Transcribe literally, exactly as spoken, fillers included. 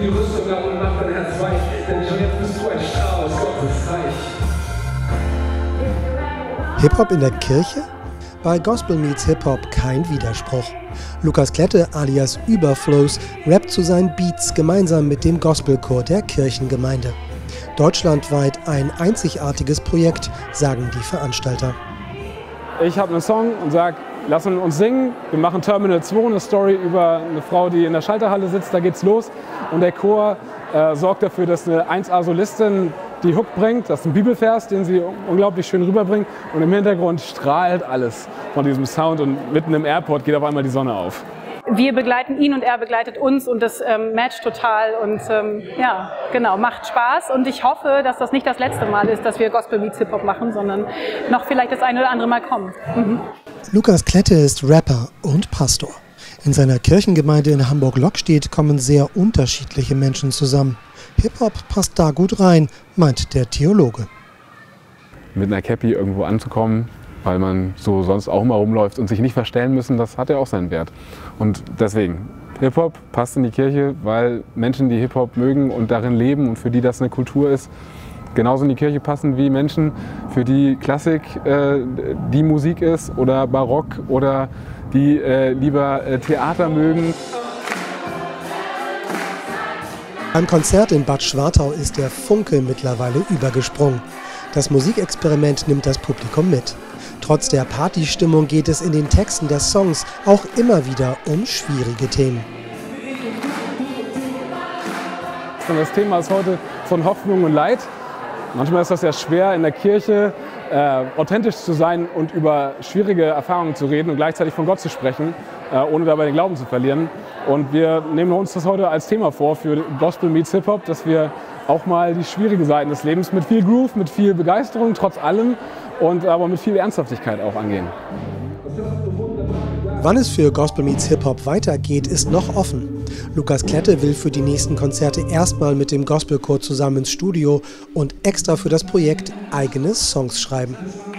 die Rüstung ab und mach dein Herz weich, denn schon jetzt bist du ein Strahl aus Gottes Reich. Hip-Hop in der Kirche? Bei Gospel Meets Hip-Hop kein Widerspruch. Lukas Klette alias Überflows rappt zu seinen Beats gemeinsam mit dem Gospelchor der Kirchengemeinde. Deutschlandweit ein einzigartiges Projekt, sagen die Veranstalter. Ich habe einen Song und sage, lass uns singen. Wir machen Terminal zwei, eine Story über eine Frau, die in der Schalterhalle sitzt, da geht's los. Und der Chor äh, sorgt dafür, dass eine eins A-Solistin die Hook bringt. Das ist ein Bibelvers, den sie unglaublich schön rüberbringt. Und im Hintergrund strahlt alles von diesem Sound und mitten im Airport geht auf einmal die Sonne auf. Wir begleiten ihn und er begleitet uns und das ähm, matcht total und ähm, ja, genau, macht Spaß. Und ich hoffe, dass das nicht das letzte Mal ist, dass wir Gospel Meets Hip-Hop machen, sondern noch vielleicht das eine oder andere Mal kommen. Mhm. Lukas Klette ist Rapper und Pastor. In seiner Kirchengemeinde in Hamburg-Lockstedt kommen sehr unterschiedliche Menschen zusammen. Hip-Hop passt da gut rein, meint der Theologe. Mit einer Cappy irgendwo anzukommen, weil man so sonst auch immer rumläuft und sich nicht verstellen müssen, das hat ja auch seinen Wert. Und deswegen, Hip-Hop passt in die Kirche, weil Menschen, die Hip-Hop mögen und darin leben und für die das eine Kultur ist, genauso in die Kirche passen wie Menschen, für die Klassik äh, die Musik ist oder Barock oder die äh, lieber äh, Theater mögen. Beim Konzert in Bad Schwartau ist der Funke mittlerweile übergesprungen. Das Musikexperiment nimmt das Publikum mit. Trotz der Partystimmung geht es in den Texten der Songs auch immer wieder um schwierige Themen. Das Thema ist heute von Hoffnung und Leid. Manchmal ist das ja schwer in der Kirche äh, authentisch zu sein und über schwierige Erfahrungen zu reden und gleichzeitig von Gott zu sprechen, äh, ohne dabei den Glauben zu verlieren. Und wir nehmen uns das heute als Thema vor für Gospel Meets Hip-Hop, dass wir auch mal die schwierigen Seiten des Lebens mit viel Groove, mit viel Begeisterung, trotz allem und aber mit viel Ernsthaftigkeit auch angehen. Wann es für Gospel Meets Hip-Hop weitergeht, ist noch offen. Lukas Klette will für die nächsten Konzerte erstmal mit dem Gospelchor zusammen ins Studio und extra für das Projekt eigene Songs schreiben.